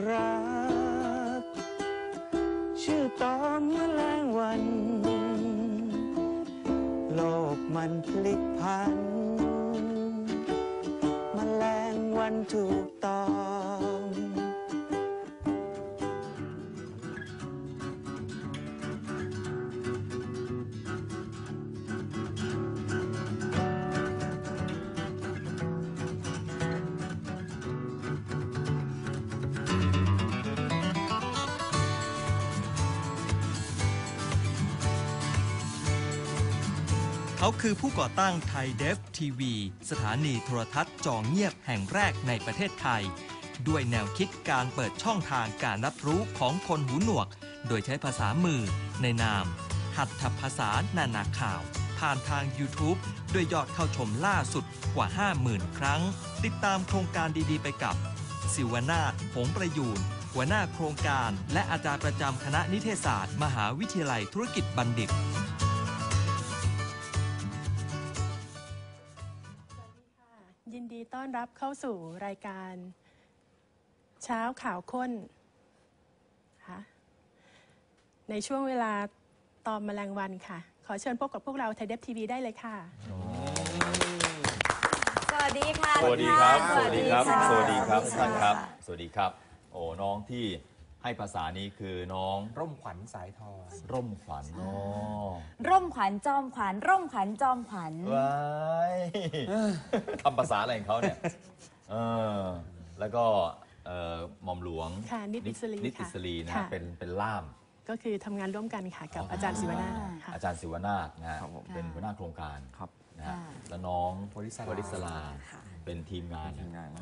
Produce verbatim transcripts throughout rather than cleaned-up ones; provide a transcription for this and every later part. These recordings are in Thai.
รักชื่อตอมแมลงวันโลกมันพลิกพันแมลงวันถูกตอมเขาคือผู้ก่อตั้งไทยเดฟทีวีสถานีโทรทัศน์จอเงียบแห่งแรกในประเทศไทยด้วยแนวคิดการเปิดช่องทางการรับรู้ของคนหูหนวกโดยใช้ภาษามือในนามหัตถภาษานานาข่าวผ่านทาง YouTube ด้วยยอดเข้าชมล่าสุดกว่า ห้าหมื่น ครั้งติดตามโครงการดีๆไปกับศิวนาถ หงส์ประยูรหัวหน้าโครงการและอาจารย์ประจำคณะนิเทศศาสตร์มหาวิทยาลัยธุรกิจบัณฑิตยินดีต้อนรับเข้าสู่รายการเช้าข่าวข้นค่ะในช่วงเวลาตอมแมลงวันค่ะขอเชิญพบกับพวกเราไทยเดฟทีวีได้เลยค่ะสวัสดีค่ะสวัสดีครับสวัสดีครับสวัสดีครับท่านครับสวัสดีครับโอ้น้องที่ให้ภาษานี้คือน้องร่มขวัญสายทองร่มขวัญอ๋อร่มขวัญจอมขวัญร่มขวัญจอมขวัญว้ายทำภาษาอะไรของเขาเนี่ยเออแล้วก็หม่อมหลวงค่ะนิติศรีนิติศรีนะเป็นเป็นล่ามก็คือทำงานร่วมกันค่ะกับอาจารย์ศิวนาถอาจารย์ศิวนาถนะเป็นหัวหน้าโครงการครับนะแล้วน้องวริศราเป็นทีมงานทีมงาน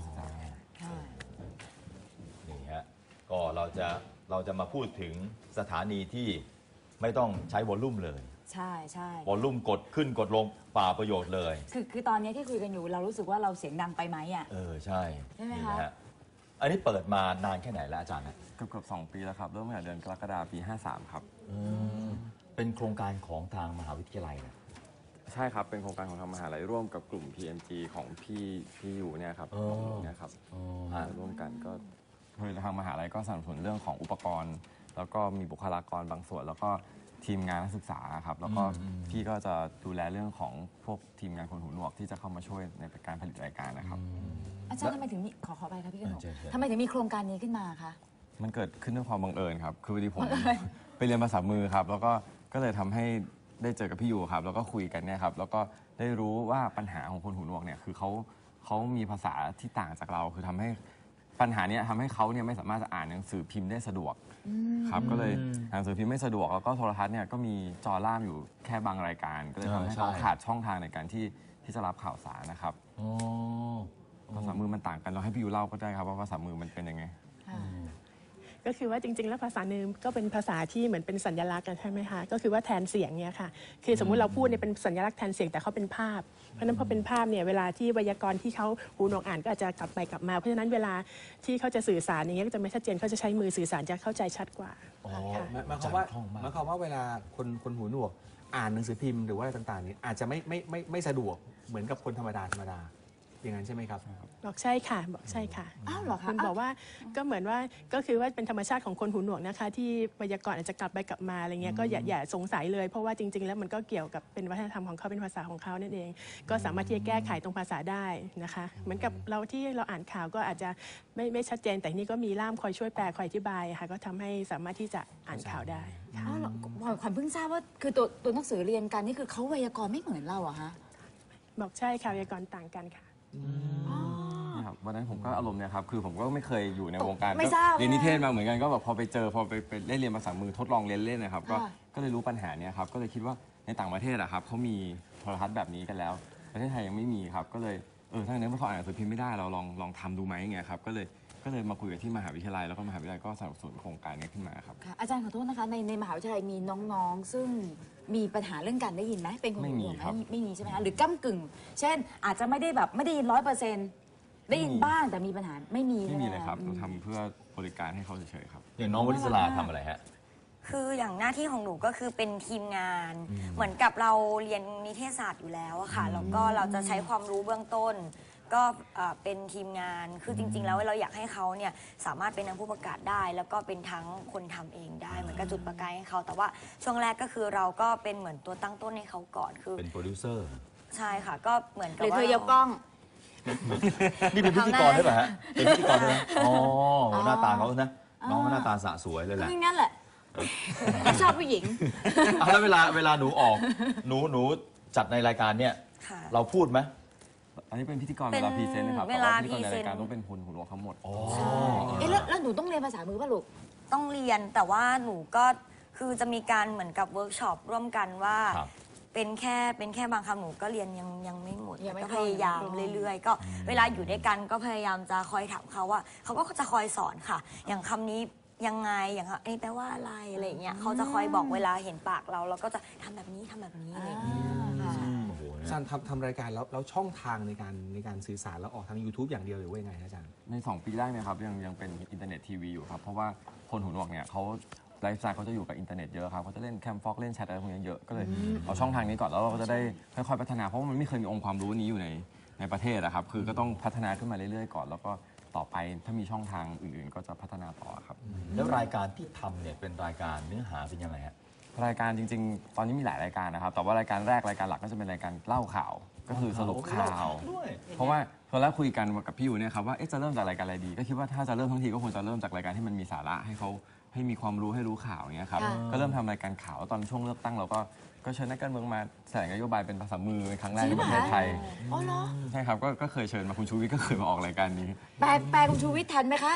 นี่ฮะก็เราจะเราจะมาพูดถึงสถานีที่ไม่ต้องใช้วอลลุ่มเลยใช่ใช่วอลลุ่มกดขึ้นกดลงเปล่าประโยชน์เลยคือคือตอนนี้ที่คุยกันอยู่เรารู้สึกว่าเราเสียงดังไปไหมอ่ะเออใช่ใช่ไหมคะอันนี้เปิดมานานแค่ไหนแล้วอาจารย์นะเกือบเกือบสองปีแล้วครับเริ่มตั้งแต่เดือนกรกฎาคมปีห้าสามครับเป็นโครงการของทางมหาวิทยาลัยนะใช่ครับเป็นโครงการของทางมหาลัยร่วมกับกลุ่ม พี เอ็ม จี ของพี่พี่อยู่เนี่ยครับเนี่ยครับร่วมกันก็โดยทางมหาลัยก็สนับสนุนเรื่องของอุปกรณ์แล้วก็มีบุคลากรบางส่วนแล้วก็ทีมงานนักศึกษาครับแล้วก็พี่ก็จะดูแลเรื่องของพวกทีมงานคนหูหนวกที่จะเข้ามาช่วยในการผลิตรายการนะครับอาจารย์ทำไมถึงขอขอไปครับพี่กนกทำไมถึงมีโครงการนี้ขึ้นมาคะมันเกิดขึ้นด้วยความบังเอิญครับคือพอดีผมไปเรียนภาษามือครับแล้วก็ก็เลยทำให้ได้เจอกับพี่ยูครับแล้วก็คุยกันเนี่ยครับแล้วก็ได้รู้ว่าปัญหาของคนหูหนวกเนี่ยคือเขาเขามีภาษาที่ต่างจากเราคือทำให้ปัญหานี้ทำให้เขาเนี่ยไม่สามารถจะอ่านหนังสือพิมพ์ได้สะดวกครับก็เลยหนังสือพิมพ์ไม่สะดวกแล้วก็โทรทัศน์เนี่ยก็มีจอล่ามอยู่แค่บางรายการก็เลยทำให้เขาขาดช่องทางในการที่ที่จะรับข่าวสารนะครับภาษามือมันต่างกันเราให้พี่ยูเล่าก็ได้ครับว่าภาษามือมันเป็นยังไงก็คือว่าจริงๆแล้วภาษาเนิมก็เป็นภาษาที่เหมือนเป็นสัญลักษณ์กันใช่ไหมคะก็คือว่าแทนเสียงเนี่ยค่ะคือสมมุติเราพูดเนี่ยเป็นสัญลักษณ์แทนเสียงแต่เขาเป็นภาพเพราะฉะนั้นพอเป็นภาพเนี่ยเวลาที่ไวยากรณ์ที่เขาหูหนวกอ่านก็อาจจะกลับไปกลับมาเพราะฉะนั้นเวลาที่เขาจะสื่อสารอย่างเงี้ยก็จะไม่ชัดเจนเขาจะใช้มือสื่อสารจะเข้าใจชัดกว่าหมายความว่าหมายความว่าเวลาคนคนหูหนวกอ่านหนังสือพิมพ์หรือว่าอะไรต่างๆนี้อาจจะไม่ไม่ไม่ไม่สะดวกเหมือนกับคนธรรมดาธรรมดาอย่างนั้นใช่ไหมครับบอกใช่ค่ะบอกใช่ค่ะอ้าวเหรอคะคุณบอกว่าก็เหมือนว่าก็คือว่าเป็นธรรมชาติของคนหูหนวกนะคะที่ไวยากรณ์อาจจะกลับไปกลับมาอะไรเงี้ยก็อย่าอย่าสงสัยเลยเพราะว่าจริงๆแล้วมันก็เกี่ยวกับเป็นวัฒนธรรมของเขาเป็นภาษาของเขานั่นเองก็สามารถที่จะแก้ไขตรงภาษาได้นะคะเหมือนกับเราที่เราอ่านข่าวก็อาจจะไม่ไม่ชัดเจนแต่นี่ก็มีล่ามคอยช่วยแปลคอยอธิบายค่ะก็ทำให้สามารถที่จะอ่านข่าวได้ค่ะขวัญเพิ่งทราบว่าคือตัวตัวหนังสือเรียนกันนี่คือเขาไวยากรณ์ไม่เหมือนเราอะฮะบอกใช่ค่ะไวยากรณ์ต่างกันค่ะครับวันนั้นผมก็อารมณ์เนี่ยครับคือผมก็ไม่เคยอยู่ในวงการเรียนนิเทศมาเหมือนกันก็แบบพอไปเจอพอไปไปได้เรียนภาษามือทดลองเรียนเล่นนะครับก็ก็เลยรู้ปัญหาเนี้ยครับก็เลยคิดว่าในต่างประเทศอะครับเขามีโทรทัศน์แบบนี้กันแล้วประเทศไทยยังไม่มีครับก็เลยเออถ้าอย่างนั้นพออ่านหนังสือพิมพ์ไม่ได้เราลองลองทำดูไหมเงี้ยครับก็เลยก็เลยมาคุยกับที่มหาวิทยาลัยแล้วก็มหาวิทยาลัยก็สนับสนุนโครงการนี้ขึ้นมาครับอาจารย์ขอโทษนะคะในในมหาวิทยาลัยมีน้องๆซึ่งมีปัญหาเรื่องการได้ยินไหมเป็นคนหูหนวกไหมไม่มีใช่ไหมคะหรือก้ำกึ่งเช่นอาจจะไม่ได้แบบไม่ได้ยินร้อยเปอร์เซ็นต์ได้ยินบ้างแต่มีปัญหาไม่มีไม่มีเลยครับเราทำเพื่อบริการให้เขาเฉยๆครับอย่างน้องวริศราทำอะไรฮะคืออย่างหน้าที่ของหนูก็คือเป็นทีมงานเหมือนกับเราเรียนนิเทศศาสตร์อยู่แล้วค่ะแล้วก็เราจะใช้ความรู้เบื้องต้นก็เอ่อเป็นทีมงานคือจริง ๆ แล้วเราอยากให้เขาเนี่ยสามารถเป็นทั้งผู้ประกาศได้ แล้วก็เป็นทั้งคนทำเองได้เหมือนกับจุดประกายให้เขาแต่ว่าช่วงแรกก็คือเราก็เป็นเหมือนตัวตั้งต้นให้เขาก่อนคือเป็นโปรดิวเซอร์ใช่ค่ะก็เหมือนหกับรือว่าเธอยกกล้องนี่เป็นพิธีกรใช่ป่ะฮะเป็นพิธีกรใช่ไหมอ๋อหน้าตาเขานะน้องก็หน้าตาสะสวยเลยแหละไม่งั้นแหละชอบผู้หญิงเอาแล้วเวลาเวลาหนูออกหนูหนูจัดในรายการเนี่ยค่ะเราพูดไหมอันนี้เป็นพิธีกรเป็เวน ลาพรีเซนต์นะครับเวแต่ลาว่าพิธีกรในพรีเซนต์รายการต้องเป็นคนหูหนวกทั้งหมดเอ๊ะแล้วแล้วหนูต้องเรียนภาษามือป่ะลูกต้องเรียนแต่ว่าหนูก็คือจะมีการเหมือนกับเวิร์กช็อปร่วมกันว่าครับเป็นแค่เป็นแค่บางคำหนูก็เรียนยังยังไม่หมดยังไม่ก็คล่พองยายามเรื่อยๆ ก็เวลาอยู่ด้วยกันก็พยายามจะคอยถามเขาว่าเขาก็จะคอยสอนค่ะ อย่างคำนี้ยังไงอย่างอันนี้แปลว่าอะไรอะไรอย่างเงี้ยเขาจะคอยบอกเวลาเห็นปากเราเราก็จะทำแบบนี้ทำแบบนี้อะไรอย่างเงี้ยโอ้โหอาจารย์ทำทำรายการแล้วแล้วช่องทางในการในการสื่อสารแล้วออกทาง YouTube อย่างเดียวหรือว่ายังไงฮะอาจารย์ใน สอง ปีแรกเนี่ยครับยังยังเป็นอินเทอร์เน็ตทีวีอยู่ครับ เพราะว่าคนหูหนวกเนี่ยเขาไลฟ์สไตล์เขาจะอยู่กับอินเทอร์เน็ตเยอะครับเขาจะเล่นแคมฟ็อกเล่นแชทอะไรพวกนี้เยอะก็เลยเอาช่องทางนี้ก่อนแล้วเราก็จะได้ค่อยๆพัฒนาเพราะว่ามันไม่เคยมีองค์ความรู้นี้อยู่ในในประเทศนะครับคือก็ต้องพัฒนาขึ้นมาเรื่อยๆก่อน แล้วก็ต่อไปถ้ามีช่องทางอื่นๆ ก็จะพัฒนาต่อครับแล้วรายการที่ทำเนี่ยเป็นรายการเนื้อหาเป็นยังไงฮะรายการจริงๆ ตอนนี้มีหลายรายการนะครับ แต่ว่ารายการแรกรายการหลักก็จะเป็นรายการเล่าข่าว ก็คือสรุปข่าวด้วยเพราะว่าตอนแรกคุยกันกับพี่อยู่เนี่ยครับว่าเอ๊ะจะเริ่มจากรายการอะไรดี ก็คิดว่าถ้าจะเริ่มทั้งทีก็ควรจะเริ่มจากรายการที่มันมีสาระให้เขาให้มีความรู้ให้รู้ข่าวอย่างเงี้ยครับค่ะก็เริ่มทำรายการข่าวแล้วตอนช่วงเลือกตั้งเราก็ก็เชิญนักการเมืองมาแถลงนโยบายเป็นภาษามือเป็นครั้งแรกในประเทศไทยอ๋อเหรอใช่ครับก็ก็เคยเชิญมาคุณชูวิทย์ก็เคยมาออกรายการนี้แปลแปลคุณชูวิทย์ทันไหมคะ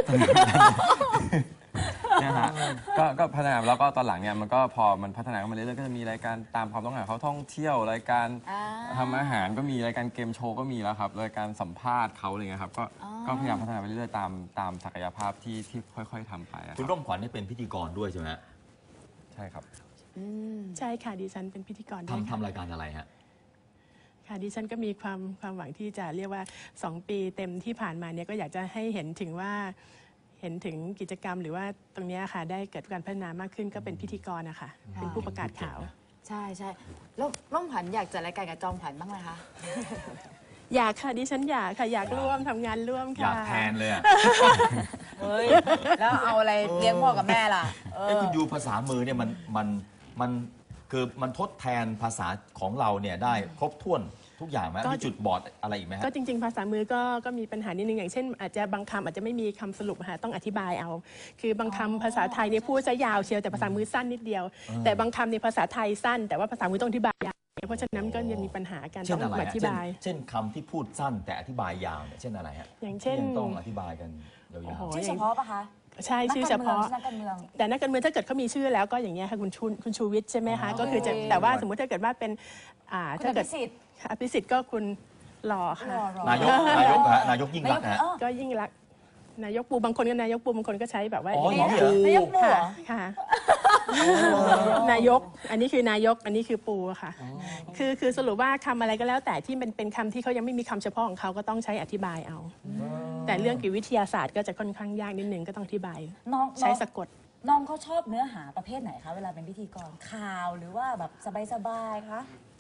เนี่ยฮะก็ก็พัฒนาแล้วก็ตอนหลังเนี่ยมันก็พอมันพัฒนาขึ้นมาเรื่อยๆก็จะมีรายการตามความต้องการเขาท่องเที่ยวรายการอ่าทำอาหารก็มีรายการเกมโชว์ก็มีแล้วครับรายการสัมภาษณ์เขาอะไรเงี้ยครับก็อ๋อก็พยายามพัฒนาไปเรื่อยๆตามตามศักยภาพที่ที่ค่อยๆทำไปอะคุณครับร่มขวัญนี่เป็นพิธีกรด้วยใช่ไหมฮะใช่ครับใช่ค่ะดิฉันเป็นพิธีกรด้วยทำค่ะทำรายการอะไรฮะค่ะดิฉันก็มีความความหวังที่จะเรียกว่าสองปีเต็มที่ผ่านมาเนี่ยก็อยากจะให้เห็นถึงว่าเห็นถึงกิจกรรมหรือว่าตรงเนี้ยค่ะได้เกิดการพัฒนามากขึ้นก็เป็นพิธีกรนะคะเป็นผู้ประกาศข่าวใช่ใช่แล้วร่มผันอยากจัดรายการกับจอมผันบ้างไหมคะอยากค่ะดิฉันอยากค่ะอยากร่วมทำงานร่วมอยาค่ะกแทนเลยอ่ะเฮ้ย แล้วเอาอะไรเลี้ยงพ่อกับแม่ล่ะ เอไอ้อคุณยูภาษามือเนี่ยมันมันมันคือมันทดแทนภาษาของเราเนี่ยได้ครบถ้วนทุกอย่างไหมก็มีจุดบอดอะไรอีกไหมฮะก็จริง ๆ ภาษามือก็ก็มีปัญหานิดนึงอย่างเช่น อาจจะบางคำอาจจะไม่มีคำสรุปค่ะต้องอธิบายเอา คือบางคำภาษาไทยเนี่ยพูดซะยาวเชียวแต่ภาษามือสั้นนิดเดียว แต่บางคำในยภาษาไทยสั้น แต่ว่าภาษามือต้องอธิบายยาวเพราะฉะนั้นก็ยังมีปัญหาการเช่ต้อน งอะไรอฮะธิเช่นบายเช่นคำที่พูดสั้นแต่อธิบายยาวเนี่ยเช่นอะไรฮะอย่างเช่นที่ยังต้องอธิบายกันยาวโอ้โหชื่อเฉพาะปะคะใช่ชื่อเฉพาะนักการเมืองแต่นักการเมืองถ้าเกิดเขามีชื่อแล้วก็อย่างเงี้ยค่ะคุณชูคุณชูวิทย์ใช่ไหมคะก็คือจะแต่ว่าสมมุติถ้าเกิดว่าเป็นอ่าคุณถ้าอเกิดภิสิทธิ์อภิสิทธิ์ก็คุณหล่อค่ะๆนายกนายกฮะนายกยิ่งรักษณ์ฮะก็ยิ่งรักษณ์นายกปูบางคนก็นายกปูบางคนก็ใช้แบบว่าอ๋ออย่างนี้เหรอนายกปูเหรค่ะอค่ะนายกอันนี้คือนายกอันนี้คือปูค่ะคือคือสรุปว่าคำอะไรก็แล้วแต่ที่มันเป็นคำที่เขายังไม่มีคำเฉพาะของเขาก็ต้องใช้อธิบายเอา แต่เรื่องเกี่ยวกับวิทยาศาสตร์ก็จะค่อนข้างยากนิดนึงก็ต้องอธิบายน้องใช้สะกดน้องเขาชอบเนื้อหาประเภทไหนคะ เวลาเป็นพิธีกรข่าวหรือว่าแบบสบายๆคะ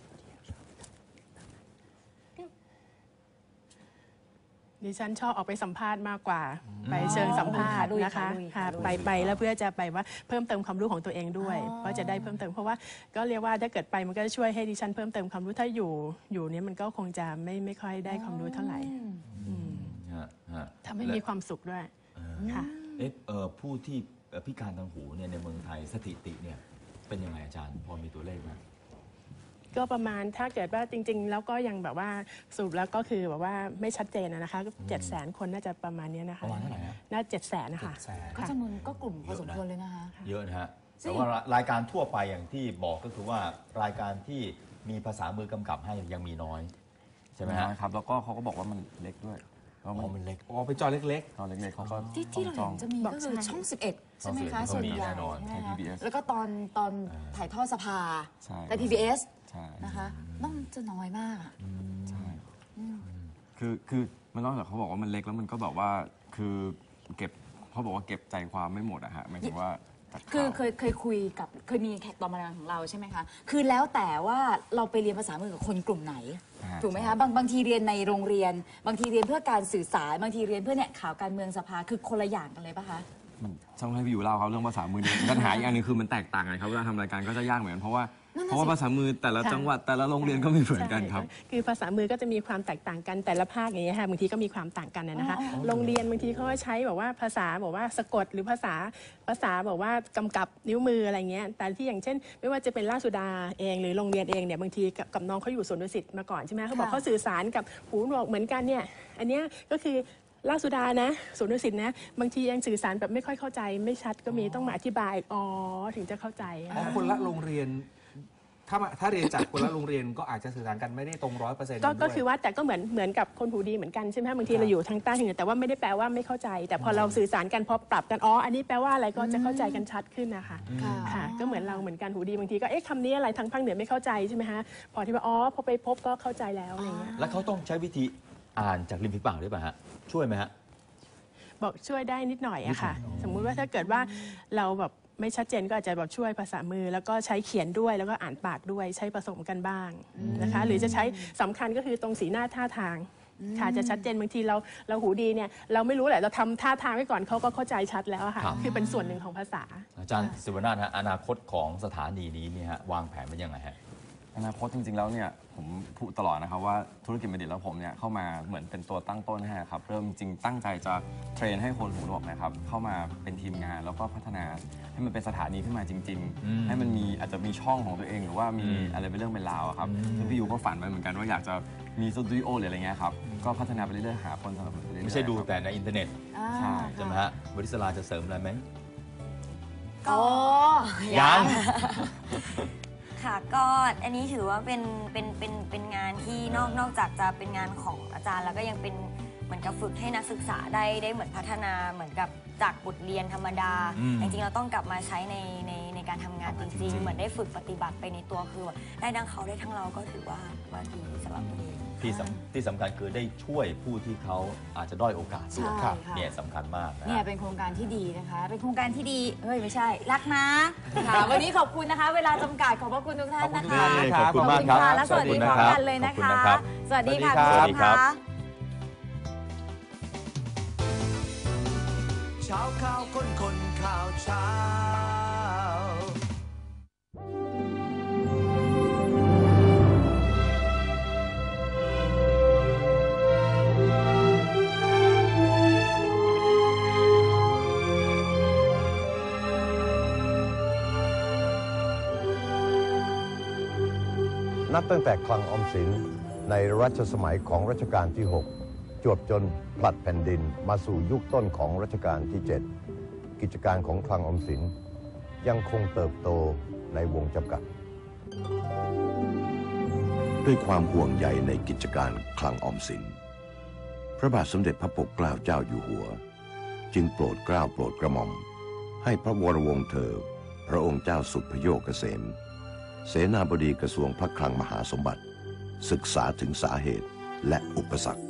ดิฉันชอบออกไปสัมภาษณ์มากกว่า ไปเชิงสัมภาษณ์ลุยนะคะค่ะลุยค่ะค่ะลุยไปไปแล้วเพื่อจะไปว่าเพิ่มเติมความรู้ของตัวเองด้วยอ๋อเพราะจะได้เพิ่มเติมเพราะว่าก็เรียกว่าถ้าเกิดไปมันก็จะช่วยให้ดิฉันเพิ่มเติมความรู้ถ้าอยู่อยู่เนี้ยมันก็คงจะไม่ไม่ค่อยได้ความรู้เท่าไหร่อืมฮะฮะทำให้มีความสุขด้วยค่ะเอ๊ะเอ่อผู้ที่เอ่อพิการทางหูเนี่ยในเมืองไทยสถิติเนี่ยเป็นยังไงอาจารย์พอมีตัวเลขไหมก็ประมาณถ้าเกิดว่าจริง ๆ แล้วก็ยังแบบว่าสรุปแล้วก็คือแบบว่าไม่ชัดเจนอะนะคะเจ็ดแสนคนน่าจะประมาณเนี้ยนะคะประมาณเท่าไหร่ฮะน่าเจ็ดแสนนะคะเจ็ดแสนก็จำนวนก็กลุ่มพอสมควรเลยนะคะเยอะนะฮะแต่ว่ารายการทั่วไปอย่างที่บอกก็คือว่ารายการที่มีภาษามือกำกับให้ยังมีน้อยใช่ไหมฮะครับแล้วก็เขาก็บอกว่ามันเล็กด้วยเพราะอ๋อมันเล็กอ๋อเป็นจอเล็กตอนเล็กๆเขาก็ที่ที่เราจเห็องนจะมีก็คือช่อง สิบเอ็ด ใช่ไหมคะช่ส่องวนสิบเอ็ดใหญ่แน่นอนใช่ไหมคะพี บี เอสแล้วก็ตอนตอนถ่ายทอดสภาใช่แต่ พี บี เอสใช่นะคะต้องจะน้อยมากอะใช่คือคือมันนอกจากเขาบอกว่ามันเล็กแล้วมันก็แบบว่าคือเก็บเขาบอกว่าเก็บใจความไม่หมดอะฮะหมายถึงว่าคือเคยเคยคุยกับเคยมีแขกตอนมางานของเราใช่ไหมคะคือแล้วแต่ว่าเราไปเรียนภาษามือกับคนกลุ่มไหนถูกไหมคะบางบางทีเรียนในโรงเรียนบางทีเรียนเพื่อการสื่อสารบางทีเรียนเพื่อเนี่ยข่าวการเมืองสภาคือคนละอย่างกันเลยปะคะต้องให้พี่อยู่เล่าครับเรื่องภาษามือเนี่ยปัญหาอีกอันนึงคือมันแตกต่างกันครับเวลาทำรายการก็จะยากเหมือนกันเพราะว่าเพราะว่าภาษามือแต่ละจังหวัดแต่ละโรงเรียนก็ไม่เหมือนกันครับคือภาษามือก็จะมีความแตกต่างกันแต่ละภาคอย่างเงี้ยค่ะบางทีก็มีความต่างกันนะคะโรงเรียนบางทีเขาก็ใช้แบบว่าภาษาบอกว่าสะกดหรือภาษาภาษาบอกว่ากำกับนิ้วมืออะไรเงี้ยแต่ที่อย่างเช่นไม่ว่าจะเป็นราชสุดาเองหรือโรงเรียนเองเนี่ยบางทีกับน้องเขาอยู่สวนดุสิตมาก่อนใช่ไหมเขาบอกเขาสื่อสารกับหูหนวกเหมือนกันเนี่ยอันเนี้ยก็คือราชสุดานะสวนดุสิตนะบางทียังสื่อสารแบบไม่ค่อยเข้าใจไม่ชัดก็มีต้องมาอธิบายอ๋อถึงจะเข้าใจอ๋อคนละโรงเรียนถ้าถ้าเรียนจากคนละโรงเรียนก็อาจจะสื่อสารกันไม่ได้ตรงร้อยเปอร์เซ็นต์ก็คือว่าแต่ก็เหมือนเหมือนกับคนหูดีเหมือนกันใช่ไหมบางทีเราอยู่ทางใต้ถึงแต่ว่าไม่ได้แปลว่าไม่เข้าใจแต่พอเราสื่อสารกันพอปรับกันอ๋ออันนี้แปลว่าอะไรก็จะเข้าใจกันชัดขึ้นนะคะค่ะก็เหมือนเราเหมือนกันหูดีบางทีก็เอ๊ะคำนี้อะไรทางภาคเหนือไม่เข้าใจใช่ไหมฮะพอที่ว่าอ๋อพอไปพบก็เข้าใจแล้วอะไรเงี้ยแล้วเขาต้องใช้วิธีอ่านจากริมฝีปากด้วยป่ะฮะช่วยไหมฮะบอกช่วยได้นิดหน่อยอะค่ะสมมุติว่าถ้าเกิดว่าเราแบบไม่ชัดเจนก็อาจจะแบบช่วยภาษามือแล้วก็ใช้เขียนด้วยแล้วก็อ่านปากด้วยใช้ผสมกันบ้างนะคะหรือจะใช้สำคัญก็คือตรงสีหน้าท่าทางค่ะจะชัดเจนบางทีเราเราหูดีเนี่ยเราไม่รู้แหละเราทำท่าทางไว้ก่อนเขาก็เข้าใจชัดแล้วค่ะคือเป็นส่วนหนึ่งของภาษาอาจารย์ศิวนาถฮะอนาคตของสถานีนี้เนี่ยฮะวางแผนเป็นยังไงฮะอนาคตจริงๆแล้วเนี่ยผมพูดตลอดนะครับว่าธุรกิจบัณฑิตแล้วผมเนี่ยเข้ามาเหมือนเป็นตัวตั้งต้นให้ครับเริ่มจริงตั้งใจจะเทรนให้คนหูหนวกนะครับเข้ามาเป็นทีมงานแล้วก็พัฒนาให้มันเป็นสถานีขึ้นมาจริงๆให้มันมีอาจจะมีช่องของตัวเองหรือว่ามีอะไรเป็นเรื่องเป็นราวครับซึ่งพี่ยูก็ฝันไว้เหมือนกันว่าอยากจะมีสตูดิโอหรืออะไรเงี้ยครับก็พัฒนาไปเรื่อยๆหาคนสนับสนุนไปเรื่อยๆไม่ใช่ดูแต่ในอินเทอร์เน็ตใช่ใช่ไหมฮะวริศราจะเสริมอะไรไหมก็ยังค่ะก็อันนี้ถือว่าเป็นเป็นเป็นเป็นงานที่นอกนอกจากจะเป็นงานของอาจารย์แล้วก็ยังเป็นเหมือนกับฝึกให้นักศึกษาได้ได้เหมือนพัฒนาเหมือนกับจากบทเรียนธรรมดาจริงๆเราต้องกลับมาใช้ในในในการทำงานจริงๆเหมือนได้ฝึกปฏิบัติไปในตัวคือได้ทั้งเขาได้ทั้งเราก็ถือว่าว่าดีสำหรับตัวเองที่ที่สำคัญคือได้ช่วยผู้ที่เขาอาจจะด้อยโอกาสด้วยเนี่ยสำคัญมากนะเนี่ยเป็นโครงการที่ดีนะคะเป็นโครงการที่ดีเฮ้ยไม่ใช่รักนะค่ะวันนี้ขอบคุณนะคะเวลาจำกัดขอบพระคุณทุกท่านนะคะขอบคุณมากครับและสวัสดีพร้อมกันเลยนะคะสวัสดีค่ะสวัสดีครับเช้าข่าวคนคนข่าวเช้านับตั้งแต่คลังออมสินในรัชสมัยของรัชกาลที่หกจวบจนผลัดแผ่นดินมาสู่ยุคต้นของรัชกาลที่เจ็ดกิจการของคลังออมสินยังคงเติบโตในวงจำกัดด้วยความห่วงใยในกิจการคลังออมสินพระบาทสมเด็จพระปกเกล้าเจ้าอยู่หัวจึงโปรดเกล้าโปรดกระหม่อมให้พระวรวงศ์เธอพระองค์เจ้าสุพโยคเกษมเสนาบดีกระทรวงพระคลังมหาสมบัติศึกษาถึงสาเหตุและอุปสรรค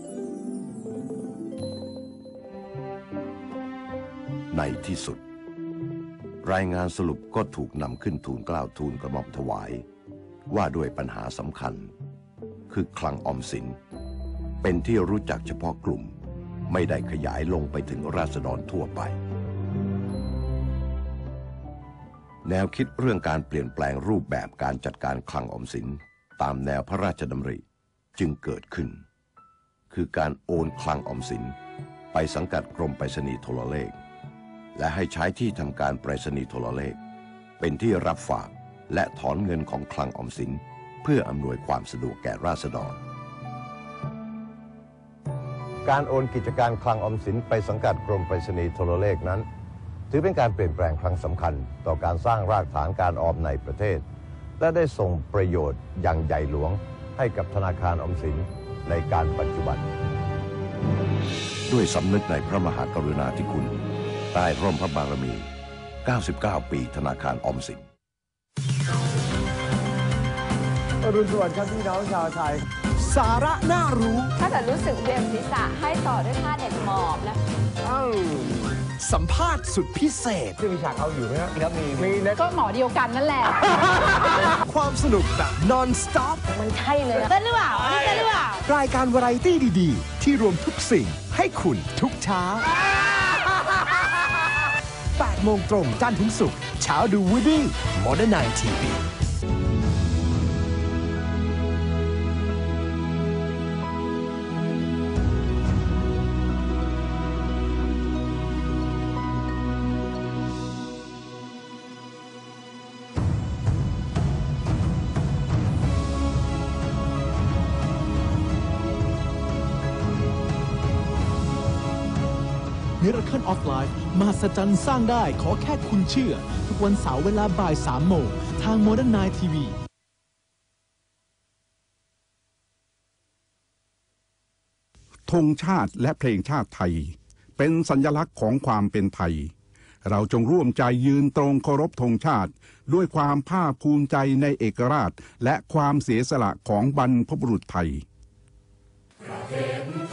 ในที่สุดรายงานสรุปก็ถูกนำขึ้นทูลเกล้าทูลกระหม่อมถวายว่าด้วยปัญหาสำคัญคือคลังออมสินเป็นที่รู้จักเฉพาะกลุ่มไม่ได้ขยายลงไปถึงราษฎรทั่วไปแนวคิดเรื่องการเปลี่ยนแปลงรูปแบบการจัดการคลังออมสินตามแนวพระราชดำริจึงเกิดขึ้นคือการโอนคลังออมสินไปสังกัดกรมไปรษณีย์โทรเลขและให้ใช้ที่ทำการไปรษณีย์โทรเลขเป็นที่รับฝากและถอนเงินของคลังออมสินเพื่ออำนวยความสะดวกแก่ราษฎรการโอนกิจการคลังออมสินไปสังกัดกรมไปรษณีย์โทรเลขนั้นถือเป็นการเปลี่ยนแปลงครั้งสำคัญต่อการสร้างรากฐานการออมในประเทศและได้ส่งประโยชน์อย่างใหญ่หลวงให้กับธนาคารออมสินในการปัจจุบันด้วยสำนึกในพระมหากรุณาธิคุณใต้ร่มพระบารมีเก้าสิบเก้าปีธนาคารออมสินอรุณสวัสดิ์ครับพี่น้องชาวไทยสาระน่ารู้ถ้าเกิดรู้สึกเวียนศีรษะให้ต่อด้วยท่าเด็กหมอบและสัมภาษณ์สุดพิเศษจะมีฉากเอาอยู่ไหมครับมีมีนะก็หมอเดียวกันนั่นแหละความสนุกแบบ non stop มันใช่เลยเต้นหรือเปล่าอันนี้เต้นหรือเปล่ารายการวาไรตี้ดีๆ ที่รวมทุกสิ่งให้คุณทุกเช้าแปดโมงตรงจันทร์ถึงศุกร์เช้าดู Woody Modern Night ที วี Miracle of Life มหัศจรรย์สร้างได้ขอแค่คุณเชื่อ ทุกวันเสาร์เวลาบ่ายสามโมงทาง Modern Night ที วีธงชาติและเพลงชาติไทยเป็นสัญลักษณ์ของความเป็นไทยเราจงร่วมใจยืนตรงเคารพธงชาติด้วยความภาคภูมิใจในเอกราชและความเสียสละของบรรพบุรุษไทย